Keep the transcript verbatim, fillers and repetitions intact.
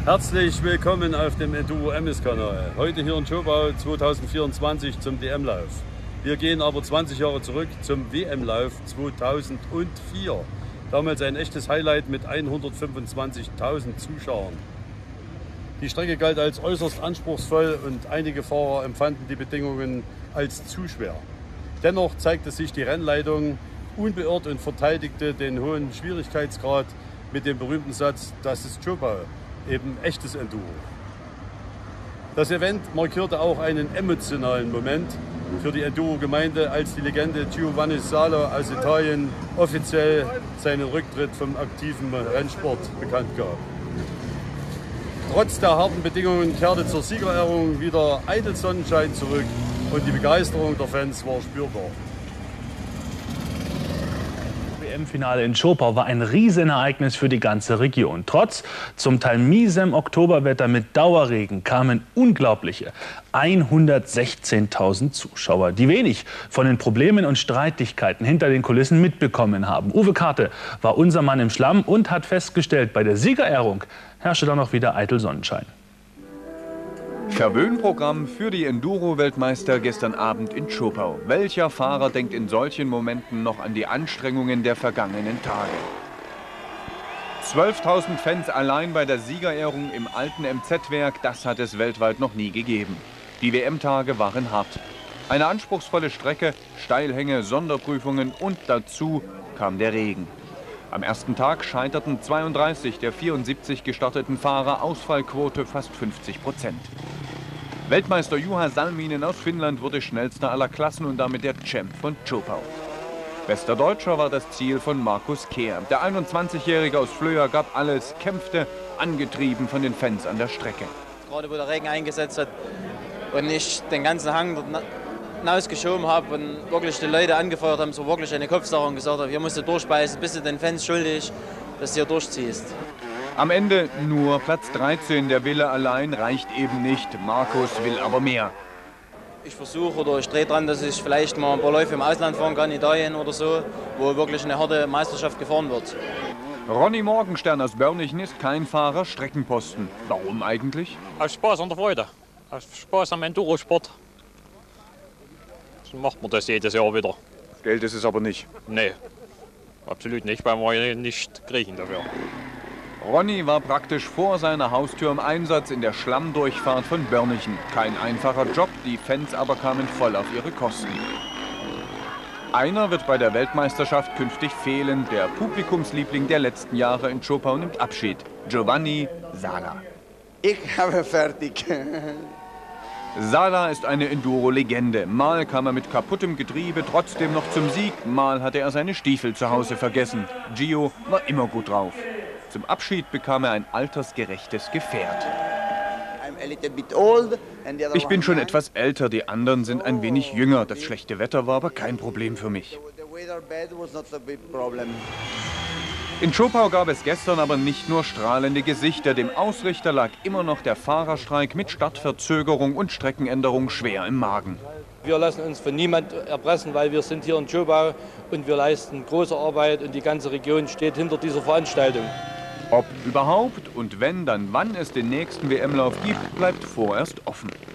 Herzlich willkommen auf dem Enduro M S-Kanal. Heute hier in Zschopau zweitausendvierundzwanzig zum D M-Lauf. Wir gehen aber zwanzig Jahre zurück zum W M-Lauf zweitausendvier. Damals ein echtes Highlight mit hundertfünfundzwanzigtausend Zuschauern. Die Strecke galt als äußerst anspruchsvoll und einige Fahrer empfanden die Bedingungen als zu schwer. Dennoch zeigte sich die Rennleitung unbeirrt und verteidigte den hohen Schwierigkeitsgrad mit dem berühmten Satz, das ist Zschopau, eben echtes Enduro. Das Event markierte auch einen emotionalen Moment für die Enduro-Gemeinde, als die Legende Giovanni Sala aus Italien offiziell seinen Rücktritt vom aktiven Rennsport bekannt gab. Trotz der harten Bedingungen kehrte zur Siegerehrung wieder eitel Sonnenschein zurück und die Begeisterung der Fans war spürbar. Das W M-Finale in Zschopau war ein Riesenereignis für die ganze Region. Trotz zum Teil miesem Oktoberwetter mit Dauerregen kamen unglaubliche hundertsechzehntausend Zuschauer, die wenig von den Problemen und Streitigkeiten hinter den Kulissen mitbekommen haben. Uwe Karte war unser Mann im Schlamm und hat festgestellt, bei der Siegerehrung herrschte dann noch wieder eitel Sonnenschein. Verwöhnprogramm für die Enduro-Weltmeister gestern Abend in Zschopau. Welcher Fahrer denkt in solchen Momenten noch an die Anstrengungen der vergangenen Tage? zwölftausend Fans allein bei der Siegerehrung im alten M Z-Werk, das hat es weltweit noch nie gegeben. Die W M-Tage waren hart. Eine anspruchsvolle Strecke, Steilhänge, Sonderprüfungen und dazu kam der Regen. Am ersten Tag scheiterten zweiunddreißig der vierundsiebzig gestarteten Fahrer, Ausfallquote fast fünfzig Prozent. Weltmeister Juha Salminen aus Finnland wurde schnellster aller Klassen und damit der Champ von Zschopau. Bester Deutscher war das Ziel von Markus Kehr. Der einundzwanzigjährige aus Flöa gab alles, kämpfte, angetrieben von den Fans an der Strecke. Gerade wo der Regen eingesetzt hat und ich den ganzen Hang dort hinausgeschoben habe und wirklich die Leute angefeuert haben, so wirklich eine Kopfsache und gesagt habe, hier musst du durchbeißen, bist du den Fans schuldig, dass du hier durchziehst. Am Ende nur Platz dreizehn, der Wille allein reicht eben nicht. Markus will aber mehr. Ich versuche oder ich drehe dran, dass ich vielleicht mal ein paar Läufe im Ausland fahren kann, Italien oder so, wo wirklich eine harte Meisterschaft gefahren wird. Ronny Morgenstern aus Börnichen ist kein Fahrer, Streckenposten. Warum eigentlich? Aus Spaß an der Freude, aus Spaß am Endurosport. So macht man das jedes Jahr wieder. Geld ist es aber nicht. Nee, absolut nicht, weil wir nicht kriegen dafür. Ronny war praktisch vor seiner Haustür im Einsatz in der Schlammdurchfahrt von Börnichen. Kein einfacher Job, die Fans aber kamen voll auf ihre Kosten. Einer wird bei der Weltmeisterschaft künftig fehlen. Der Publikumsliebling der letzten Jahre in Zschopau nimmt Abschied. Giovanni Sala. Ich habe fertig. Sala ist eine Enduro-Legende. Mal kam er mit kaputtem Getriebe trotzdem noch zum Sieg, mal hatte er seine Stiefel zu Hause vergessen. Gio war immer gut drauf. Zum Abschied bekam er ein altersgerechtes Gefährt. Ich bin schon etwas älter, die anderen sind ein wenig jünger. Das schlechte Wetter war aber kein Problem für mich. In Zschopau gab es gestern aber nicht nur strahlende Gesichter. Dem Ausrichter lag immer noch der Fahrerstreik mit Startverzögerung und Streckenänderung schwer im Magen. Wir lassen uns von niemand erpressen, weil wir sind hier in Zschopau und wir leisten große Arbeit und die ganze Region steht hinter dieser Veranstaltung. Ob überhaupt und wenn, dann wann es den nächsten W M-Lauf gibt, bleibt vorerst offen.